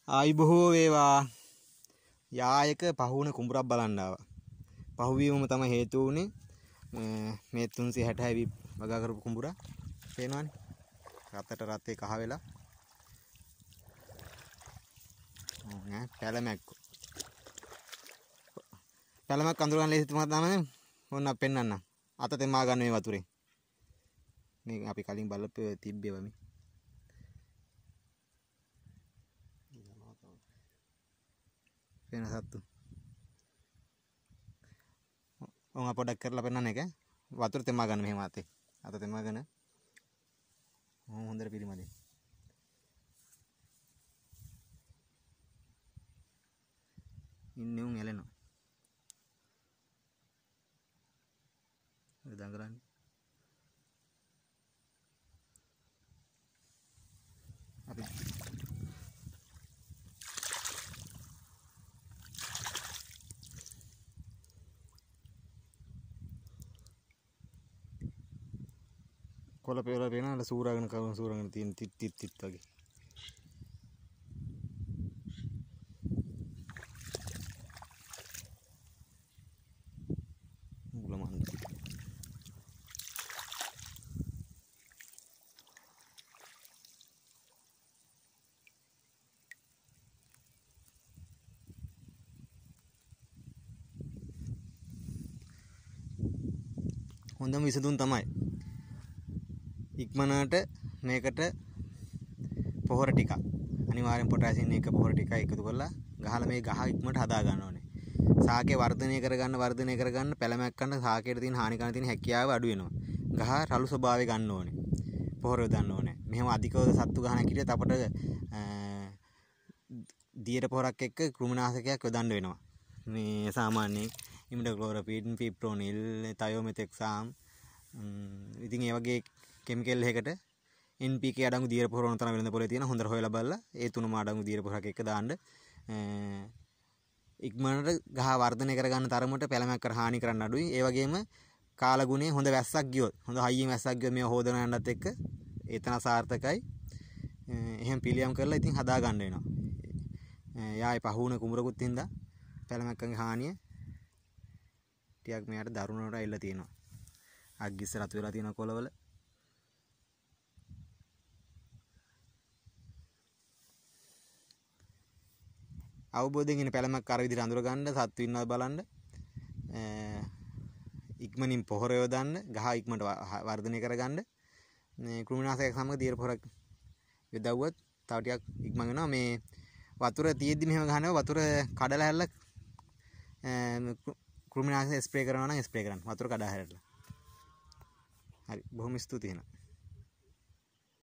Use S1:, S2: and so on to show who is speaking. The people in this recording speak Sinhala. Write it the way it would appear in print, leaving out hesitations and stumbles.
S1: ආයිබෝව වේවා. යායක පහුවන කුඹුරක් බලන්න ආවා. පහුවීමම තමයි හේතු වුනේ මේ 360 වගා කරපු කුඹුර. පේනවනේ. රතට රතේ කහ වෙලා. නෑ පැලමැක්කෝ. පැලමක් අඳුර ගන්න ලේසි තමයි ඕන්න පෙන්නන්න. අත තෙමා ගන්න මේ වතුරේ. මේ අපි කලින් බලපු තිබ්බේව මේ. වෙන සත්තු. ඔන්න පොඩක් කරලා පෙන්නන්න එක. වතුර තෙමා ගන්න මෙහෙම අතේ. අත තෙමාගෙන. හොඳට පිළිමදේ. ඉන්නේ උන් එලෙනවා. දඟලන්නේ. අපි කොළ පෙරලා පේනවා සූරාගෙන කවුරු සූරාගෙන තියෙන තිත් වගේ. මුල මණ්ඩ. හොඳම විසඳුම් තමයි ඉක්මනට මේකට පොහොර ටිකක් අනිවාර්යෙන් පොටෑසියම් එක පොහොර ටිකක් එකතු කරලා ගහලා මේ ගහ ඉක්මනට හදා ගන්න ඕනේ. සාකේ වර්ධනය කරගන්න පැලමක් ගන්න සාකේට තියෙන හානි කරන තියෙන හැකියාව අඩු වෙනවා. ගහ රළු ස්වභාවය ගන්න ඕනේ. පොහොර යොදන්න ඕනේ. මෙහෙම අධිකව සත්තු ගහන කිරියත් අපට දියර පොහොරක් එක්ක කෘමිනාශකයක් යොදන්න වෙනවා. මේ සාමාන්‍යයෙන් ඉමිඩක්ලෝරපීන්, පිප්‍රොනිල්, තයෝමෙතෙක්සාම් ඉතින් ඒ වගේ කෙමිකල් එකකට NPK අඩංගු දියර පොහොර උන තරම් වෙළඳ පොලේ තියෙන හොඳට හොයලා බලලා ඒ තුනම අඩංගු දියර පොහොරක් එක්ක දාන්න ඉක්මනට ගහ වර්ධනය කරගන්න තරමට පැලමක් කර හානි කරන්න අඩුයි. ඒ වගේම කාලගුණේ හොඳ වැස්සක් ගියොත් හොඳ හයියෙන් වැස්සක් ගියොත් මේව හොදන යන්නත් එක්ක ඒතන සාර්ථකයි. එහෙම පිළියම් කරලා ඉතින් හදා ගන්න වෙනවා. යායේ පහුවන කුඹරකුත් හින්දා පැලමක්කගේ හානිය ටිකක් මෙයාට දරුණුවට ඇවිල්ලා තියෙනවා. අග්ගිස්ස රතු වෙලා තියෙන කොළවල අවබෝධයෙන් ඉන්න පැලමක් අර විදිහට අඳුර ගන්න සත්තු ඉන්නවද බලන්න ඉක්මනින් පොහොර යොදන්න ගහ ඉක්මනට වර්ධනය කරගන්න මේ කෘමිනාශක සමග දියර පොහොරක් යොදවුවත් තව ටිකක් ඉක්මන් වෙනවා. මේ වතුර තියෙද්දි මෙහෙම ගහනවා වතුර කඩලා හැරලා කෘමිනාශක ස්ප්‍රේ කරනවා නම් ස්ප්‍රේ කරන්න වතුර කඩා හැරලා. හරි බොහොම ස්තුතියි එහෙනම්.